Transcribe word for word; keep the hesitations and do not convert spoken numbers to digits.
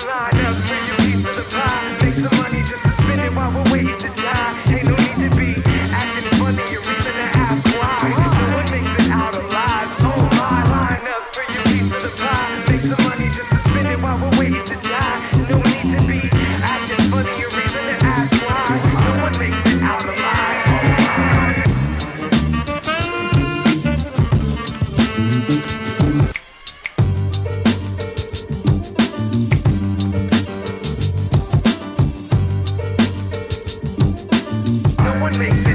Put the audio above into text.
Line up for your piece of the pie. Make some money just to spend it while we're waiting to die. Ain't no need to be acting funny, your reason to ask why. No one makes it out alive. Oh my, line up for your piece of the pie. Make some money just to spend it while we're waiting to die. No need to be acting funny, your reason to ask why. No one makes it out alive. No one makes